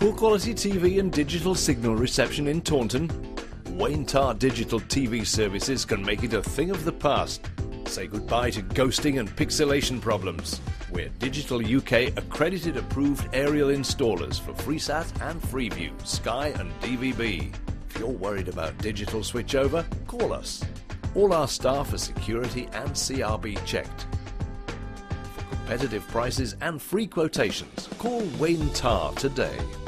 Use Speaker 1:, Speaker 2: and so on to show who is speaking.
Speaker 1: Poor quality TV and digital signal reception in Taunton? Tarr digital TV services can make it a thing of the past. Say goodbye to ghosting and pixelation problems. We're Digital UK accredited approved aerial installers for FreeSat and Freeview, Sky and DVB. If you're worried about digital switchover, call us. All our staff are security and CRB checked. For competitive prices and free quotations, call Tarr today.